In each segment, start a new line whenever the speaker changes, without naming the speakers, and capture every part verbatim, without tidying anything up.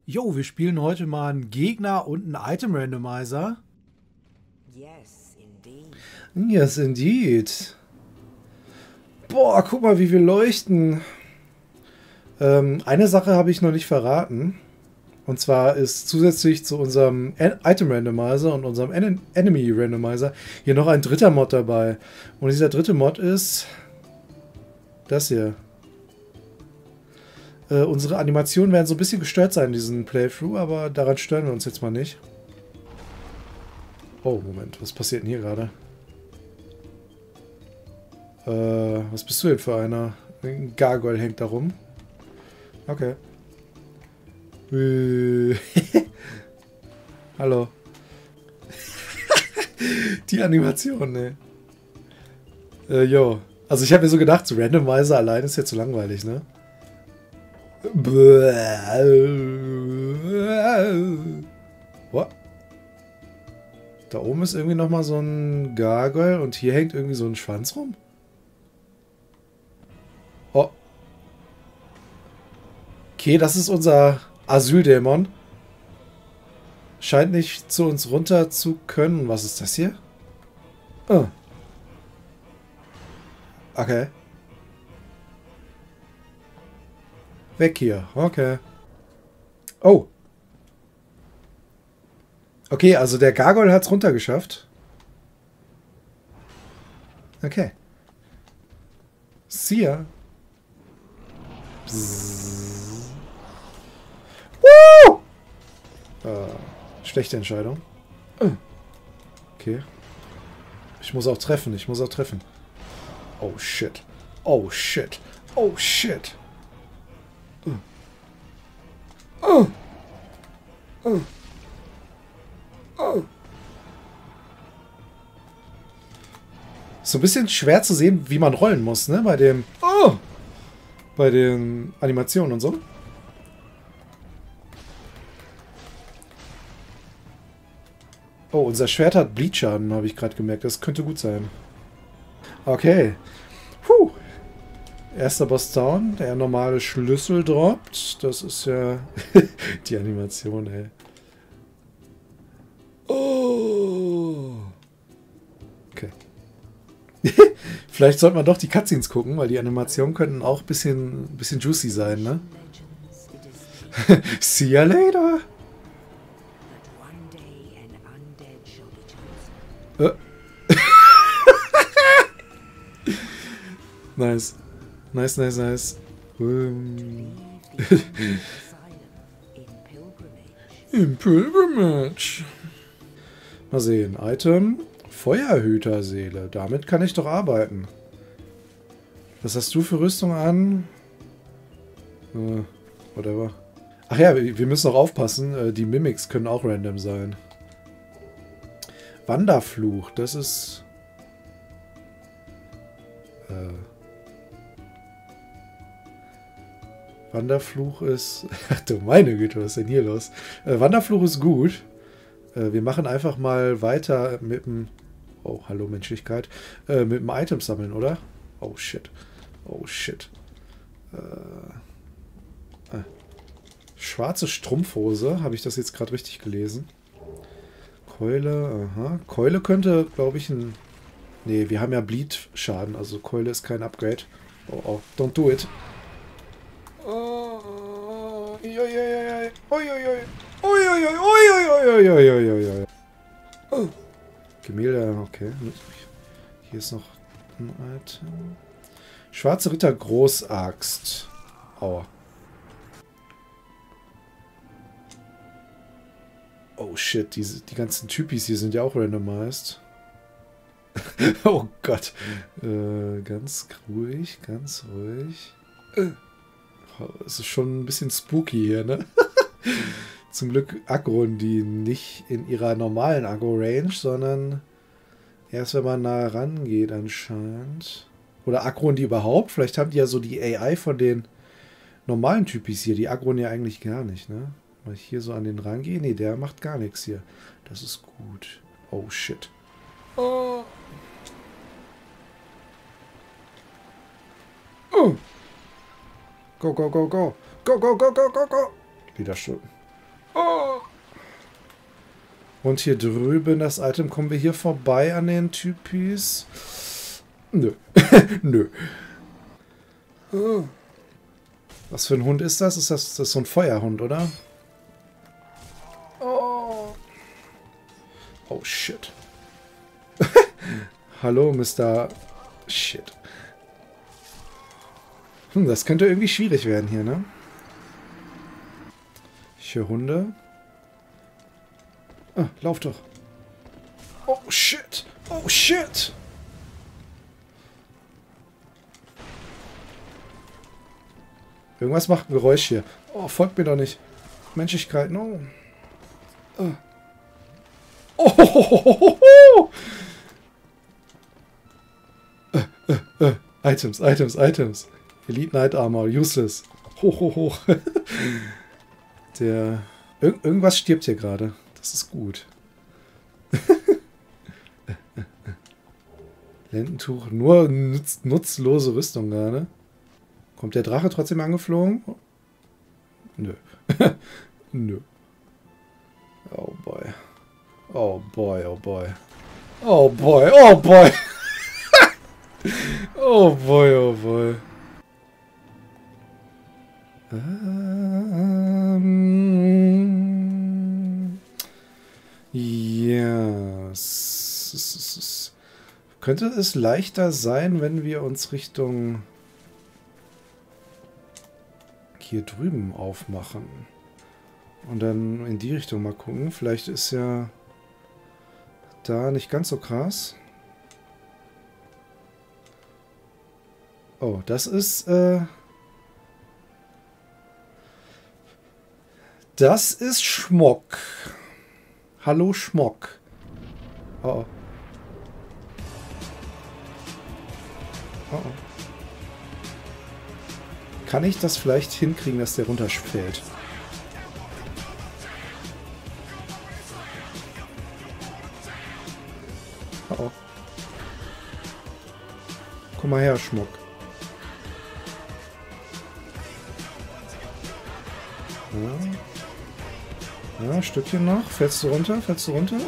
Jo, wir spielen heute mal einen Gegner und einen Item Randomizer.
Yes, indeed.
Yes, indeed. Boah, guck mal, wie wir leuchten. Ähm, eine Sache habe ich noch nicht verraten. Und zwar ist zusätzlich zu unserem En- Item Randomizer und unserem En Enemy Randomizer hier noch ein dritter Mod dabei. Und dieser dritte Mod ist das hier. Äh, unsere Animationen werden so ein bisschen gestört sein in diesem Playthrough, aber daran stören wir uns jetzt mal nicht. Oh, Moment, was passiert denn hier gerade? Äh, was bist du denn für einer? Ein Gargoyle hängt da rum. Okay. Äh. Hallo. Die Animation, ne? Äh, jo. Also ich habe mir so gedacht, so Randomizer allein ist jetzt zu langweilig, ne? What? Da oben ist irgendwie nochmal so ein Gargoyle und hier hängt irgendwie so ein Schwanz rum. Oh. Okay, das ist unser Asyldämon. Scheint nicht zu uns runter zu können. Was ist das hier? Oh. Okay. Weg hier. Okay. Oh. Okay, also der Gargoyle hat es runtergeschafft. Okay. See ya. Bzzz. Woo! Äh, schlechte Entscheidung. Okay. Ich muss auch treffen, ich muss auch treffen. Oh shit. Oh shit. Oh shit. Oh. Oh. Oh. So ein bisschen schwer zu sehen, wie man rollen muss, ne? Bei dem. Oh! Bei den Animationen und so. Oh, unser Schwert hat Bleed-Schaden, habe ich gerade gemerkt. Das könnte gut sein. Okay. Puh. Erster Boss down. Der normale Schlüssel droppt. Das ist ja die Animation, ey. Oh. Okay. Vielleicht sollte man doch die Cutscenes gucken, weil die Animationen könnten auch ein bisschen, bisschen juicy sein, ne? See ya later.
One day an undead shall be chosen.
Äh. Nice. Nice, nice, nice. Ähm.
In pilgrimage.
Im Pilgrimage. Mal sehen. Item. Feuerhüterseele. Damit kann ich doch arbeiten. Was hast du für Rüstung an? Äh, whatever. Ach ja, wir wir müssen auch aufpassen. Äh, die Mimics können auch random sein. Wanderfluch. Das ist... Äh... Wanderfluch ist... Ach du meine Güte, was ist denn hier los? Äh, Wanderfluch ist gut. Äh, wir machen einfach mal weiter mit dem... Oh, hallo Menschlichkeit. Äh, mit dem Item sammeln, oder? Oh, shit. Oh, shit. Äh, äh. Schwarze Strumpfhose. Habe ich das jetzt gerade richtig gelesen? Keule, aha. Keule könnte, glaube ich, ein... Nee, wir haben ja Bleed-Schaden. Also Keule ist kein Upgrade. Oh, oh. Don't do it. Oh, oi, oi, oi, oi, oi, oi, oi, oi, oi, oi, oi, oi, oi, oi. Oh. Gemälde, okay. Hier ist noch ein Item. Schwarze Ritter Großaxt. Aua. Oh shit, diese, die ganzen Typis hier sind ja auch randomized. Oh Gott. Äh, ganz ruhig, ganz ruhig. Es ist schon ein bisschen spooky hier, ne? Zum Glück aggroen die nicht in ihrer normalen Aggro-Range, sondern erst wenn man nah rangeht anscheinend. Oder aggroen die überhaupt? Vielleicht haben die ja so die A I von den normalen Typis hier. Die aggroen ja eigentlich gar nicht, ne? Weil ich hier so an den rangehe. Ne, der macht gar nichts hier. Das ist gut. Oh, shit. Oh. Oh. Go, go, go, go. Go, go, go, go, go, go. Wieder schon. Oh. Und hier drüben das Item, kommen wir hier vorbei an den Typis? Nö. Nö. Oh. Was für ein Hund ist das? Ist das, das ist so ein Feuerhund, oder? Oh. Oh, shit. Hallo, Mister Shit. Hm, das könnte irgendwie schwierig werden hier, ne? Ich höre Hunde. Ah, lauf doch. Oh, shit. Oh, shit. Irgendwas macht ein Geräusch hier. Oh, folgt mir doch nicht. Menschlichkeit, no. Oh. Oh, ho, ho, ho, ho. Äh, äh, äh. Items, Items, Items. Elite Knight Armor, useless. Hoch, hoch, hoch. Der... Ir irgendwas stirbt hier gerade. Das ist gut. Lendentuch, nur nutz nutzlose Rüstung gerade. Kommt der Drache trotzdem angeflogen? Nö. Nö. Oh boy. Oh boy, oh boy. Oh boy, oh boy. Oh boy, oh boy. Ähm, ja. Yes. Könnte es leichter sein, wenn wir uns Richtung hier drüben aufmachen? Und dann in die Richtung mal gucken. Vielleicht ist ja da nicht ganz so krass. Oh, das ist... Äh das ist Schmock. Hallo Schmock. Oh, oh. Oh, oh. Kann ich das vielleicht hinkriegen, dass der runterfällt? Oh, oh. Komm mal her, Schmuck. Ja. Ja, ein Stückchen noch. Fällst du runter? Fällst du runter? Hm,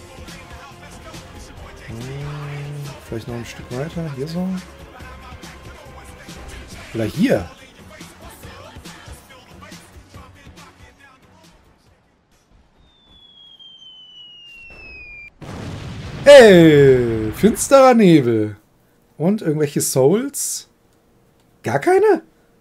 vielleicht noch ein Stück weiter. Hier so. Oder hier. Hey, finsterer Nebel. Und irgendwelche Souls? Gar keine?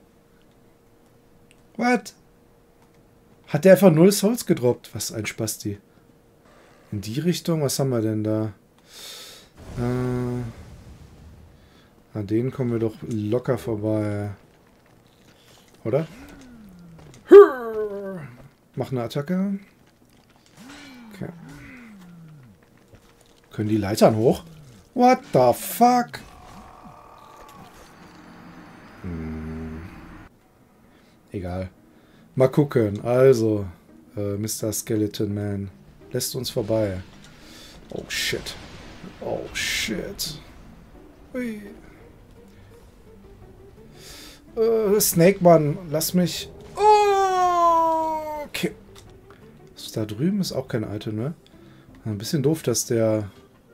What? Hat der einfach null Souls gedroppt? Was ein Spasti. In die Richtung? Was haben wir denn da? Äh, an denen kommen wir doch locker vorbei. Oder? Mach eine Attacke. Okay. Können die Leitern hoch? What the fuck? Hm. Egal. Mal gucken. Also, äh, Mister Skeleton Man lässt uns vorbei. Oh shit. Oh shit. Ui. Äh, Snake Man, lass mich. Oh, okay. Was ist da drüben? Ist auch kein Item, ne? Ein bisschen doof, dass der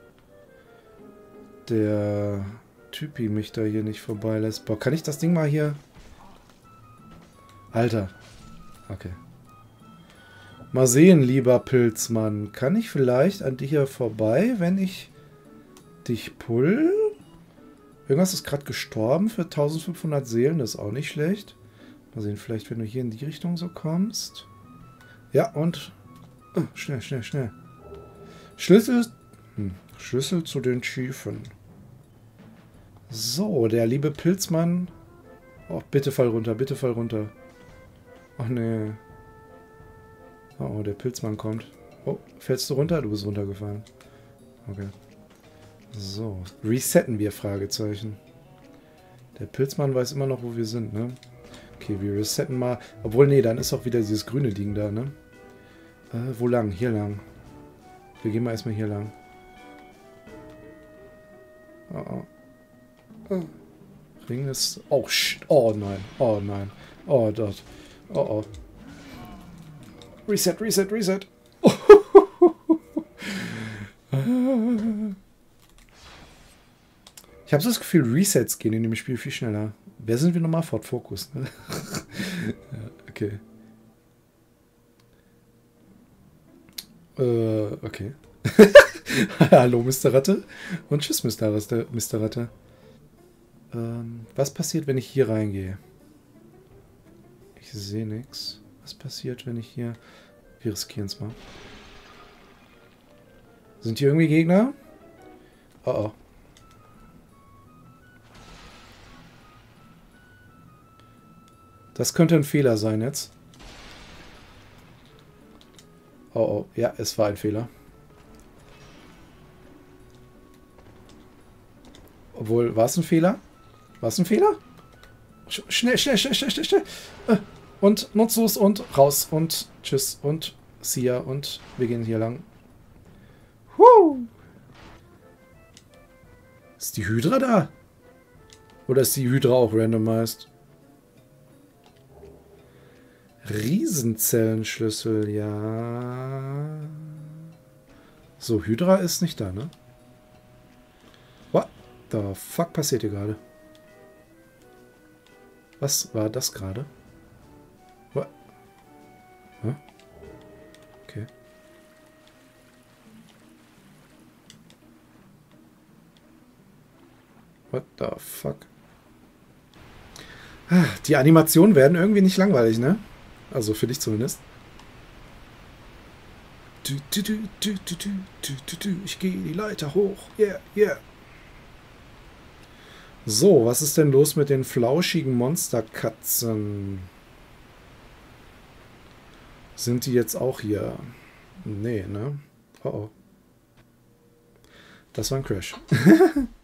der Typi mich da hier nicht vorbeilässt. Boah, kann ich das Ding mal hier... Alter. Okay. Mal sehen, lieber Pilzmann. Kann ich vielleicht an dir hier vorbei, wenn ich dich pull? Irgendwas ist gerade gestorben für eintausendfünfhundert Seelen. Das ist auch nicht schlecht. Mal sehen, vielleicht wenn du hier in die Richtung so kommst. Ja, und... Oh, schnell, schnell, schnell. Schlüssel... Hm. Schlüssel zu den Schiefen. So, der liebe Pilzmann. Oh, bitte fall runter, bitte fall runter. Ach nee. Oh, der Pilzmann kommt. Oh, fällst du runter? Du bist runtergefallen. Okay. So, resetten wir, Fragezeichen. Der Pilzmann weiß immer noch, wo wir sind, ne? Okay, wir resetten mal. Obwohl, nee, dann ist auch wieder dieses grüne Ding da, ne? Äh, wo lang? Hier lang. Wir gehen mal erstmal hier lang. Oh, oh. Oh. Ring ist... Oh, shit. Oh, nein. Oh, nein. Oh, dort. Oh, oh. Reset, Reset, Reset. Ich habe so das Gefühl, Resets gehen in dem Spiel viel schneller. Wer sind wir nochmal? Ford Focus. Ne? Ja, okay. Äh, okay. Hallo, Mister Ratte. Und tschüss, Mister Ratte. Mister Ratte. Ähm, was passiert, wenn ich hier reingehe? Ich sehe nichts. Was passiert, wenn ich hier... Wir riskieren es mal. Sind hier irgendwie Gegner? Oh oh. Das könnte ein Fehler sein jetzt. Oh oh. Ja, es war ein Fehler. Obwohl, war es ein Fehler? War es ein Fehler? Schnell, schnell, schnell, schnell, schnell, schnell. Und nutzlos und raus und tschüss und see ya und wir gehen hier lang. Huh. Ist die Hydra da? Oder ist die Hydra auch randomized? Riesenzellenschlüssel, ja. So, Hydra ist nicht da, ne? What the fuck passiert hier gerade? Was war das gerade? What? Huh? Okay. What the fuck? Die Animationen werden irgendwie nicht langweilig, ne? Also für dich zumindest. Du, du, du, du, du, du, du, du. Ich gehe die Leiter hoch. Yeah, yeah. So, was ist denn los mit den flauschigen Monsterkatzen? Sind die jetzt auch hier? Nee, ne? Oh oh. Das war ein Crash.